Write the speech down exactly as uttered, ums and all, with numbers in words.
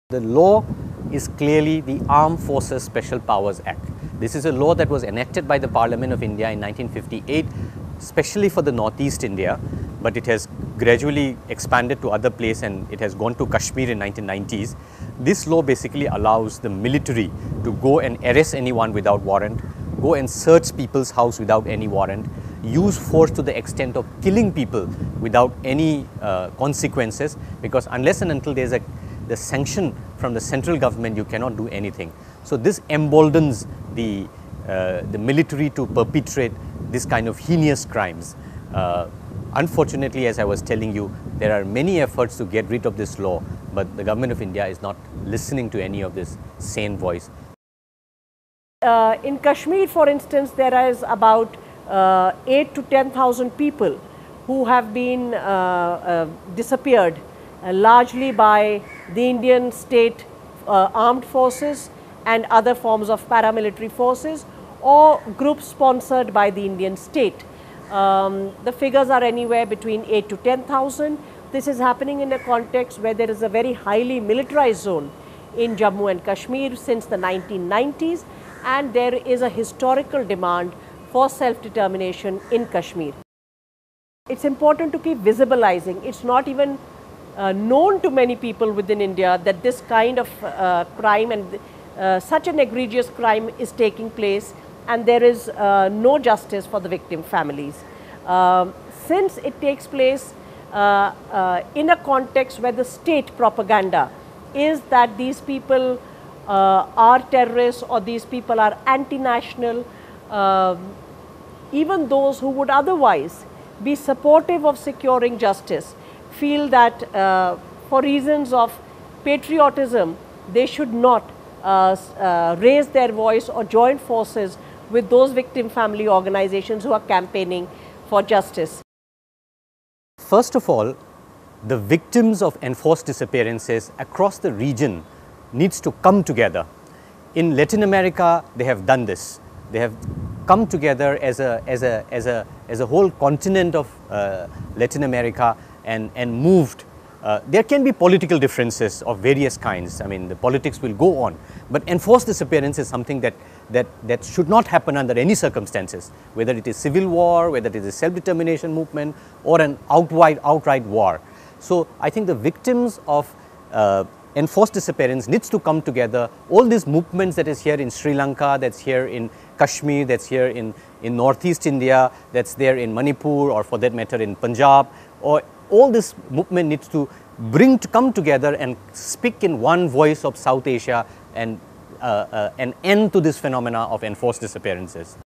The law is clearly the Armed Forces Special Powers Act. This is a law that was enacted by the Parliament of India in nineteen fifty-eight, especially for the Northeast India, but it has gradually expanded to other places and it has gone to Kashmir in nineteen nineties. This law basically allows the military to go and arrest anyone without warrant, go and search people's house without any warrant, use force to the extent of killing people without any uh, consequences, because unless and until there is a the sanction from the central government, you cannot do anything. So this emboldens the, uh, the military to perpetrate this kind of heinous crimes. Uh, unfortunately, as I was telling you, there are many efforts to get rid of this law, but the government of India is not listening to any of this sane voice. Uh, in Kashmir, for instance, there is about uh, eight to ten thousand people who have been uh, uh, disappeared, uh, largely by the Indian state uh, armed forces and other forms of paramilitary forces or groups sponsored by the Indian state. Um, the figures are anywhere between eight to ten thousand. This is happening in a context where there is a very highly militarized zone in Jammu and Kashmir since the nineteen nineties, and there is a historical demand for self-determination in Kashmir. It's important to keep visibilizing. It's not even uh, known to many people within India that this kind of uh, crime and uh, such an egregious crime is taking place, and there is uh, no justice for the victim families. Um, since it takes place uh, uh, in a context where the state propaganda is that these people Uh, are terrorists or these people are anti-national, uh, even those who would otherwise be supportive of securing justice feel that uh, for reasons of patriotism they should not uh, uh, raise their voice or join forces with those victim family organizations who are campaigning for justice. First of all, the victims of enforced disappearances across the region needs to come together. In Latin America, they have done this. They have come together as a, as a, as a, as a whole continent of uh, Latin America and, and moved. Uh, there can be political differences of various kinds. I mean, the politics will go on, but enforced disappearance is something that, that, that should not happen under any circumstances, whether it is civil war, whether it is a self-determination movement or an outright, outright war. So I think the victims of uh, enforced disappearance needs to come together. All these movements that is here in Sri Lanka, that's here in Kashmir, that's here in, in Northeast India, that's there in Manipur, or for that matter in Punjab, or all this movement needs to bring to come together and speak in one voice of South Asia and uh, uh, an end to this phenomena of enforced disappearances.